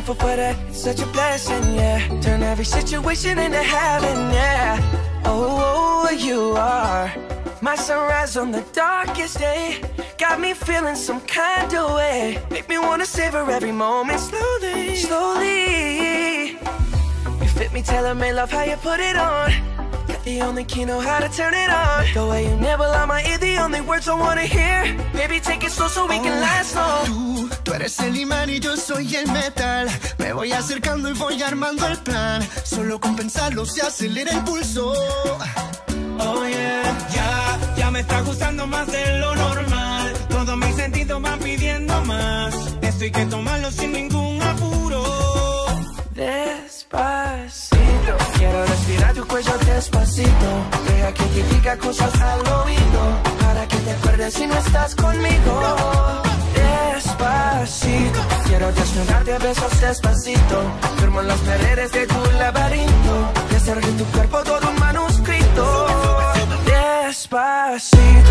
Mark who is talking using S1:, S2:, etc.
S1: for that, it's such a blessing, yeah. Turn every situation into heaven, yeah. Oh, you are my sunrise on the darkest day. Got me feeling some kind of way. Make me wanna savor every moment slowly, slowly. You fit me, tailor-made, love how you put it on. Got the only key, know how to turn it on. The way you nibble on my ear, the only words I wanna hear. Baby, take it slow so we can last long.
S2: Tú eres el imán y yo soy el metal. Me voy acercando y voy armando el plan. Solo con pensarlo se acelera el pulso.
S3: Oh yeah, ya me está gustando más de lo normal. Todos mis sentidos van pidiendo más. Esto hay que tomarlo sin ningún apuro.
S1: Despacito, quiero respirar tu cuello despacito. Deja que te diga cosas al oído, para que te acuerdes si no estás conmigo. Despacito, quiero desnudarte a besos despacito. Firmo en las paredes de tu laberinto y hacer de tu cuerpo todo un manuscrito. Despacito,